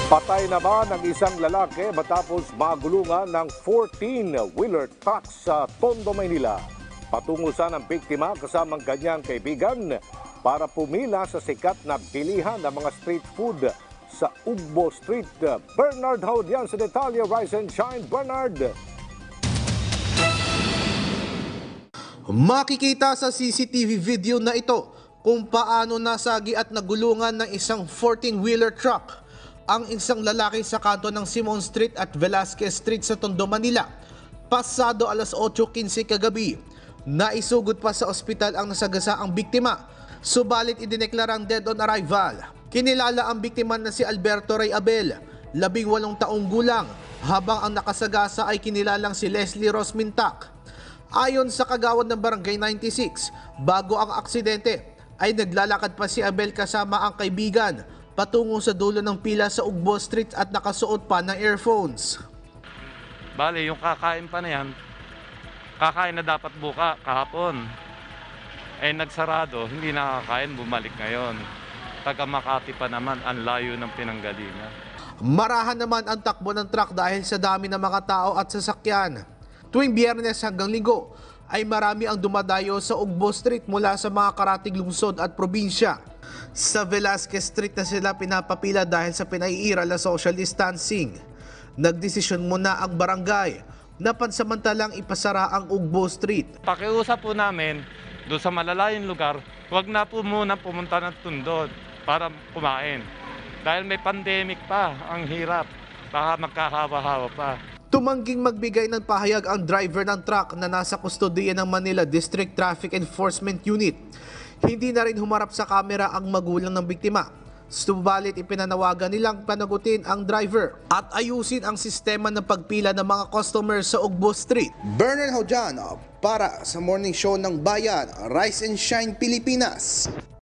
Patay naman ang isang lalaki matapos magulungan ng 14-wheeler truck sa Tondo, Maynila. Patungo sana ang biktima kasamang kanyang kaibigan para pumila sa sikat na bilihan ng mga street food sa Ugbo Street. Bernard Haudian sa detalye. Rise and shine, Bernard! Makikita sa CCTV video na ito kung paano nasagi at nagulungan ng isang 14-wheeler truck ang isang lalaki sa kanto ng Simon Street at Velasquez Street sa Tondo, Manila. Pasado alas 8:15 kagabi, naisugod pa sa ospital ang nasagasaang biktima, subalit idineklarang dead on arrival. Kinilala ang biktima na si Alberto Ray Abel, 18 taong gulang, habang ang nakasagasa ay kinilalang si Leslie Rose Mintak. Ayon sa kagawad ng Barangay 96, bago ang aksidente ay naglalakad pa si Abel kasama ang kaibigan patungo sa dulo ng pila sa Ugbo Street at nakasuot pa ng earphones. Bale, yung kakain pa na yan, kakain na dapat kahapon. Eh nagsarado, hindi nakakain, bumalik ngayon. Taga Makati pa naman, ang layo ng pinanggalingan. Marahan naman ang takbo ng truck dahil sa dami ng mga tao at sasakyan. Tuwing Biyernes hanggang Linggo ay marami ang dumadayo sa Ugbo Street mula sa mga karatig lungsod at probinsya. Sa Velasquez Street na sila pinapapila dahil sa pinaiiral na social distancing. Nagdesisyon muna ang barangay na pansamantalang ipasara ang Ugbo Street. Pakiusap po namin doon sa malalayong lugar, huwag na po muna pumunta ng Tondo para kumain. Dahil may pandemic pa, ang hirap, baka magkahawa-hawa pa. Tumangging magbigay ng pahayag ang driver ng truck na nasa kustodiya ng Manila District Traffic Enforcement Unit. Hindi na rin humarap sa kamera ang magulang ng biktima. Subalit ipinanawagan nilang panagutin ang driver at ayusin ang sistema ng pagpila ng mga customers sa Ugbo Street. Bernard Haudian para sa Morning Show ng Bayan, Rise and Shine Pilipinas.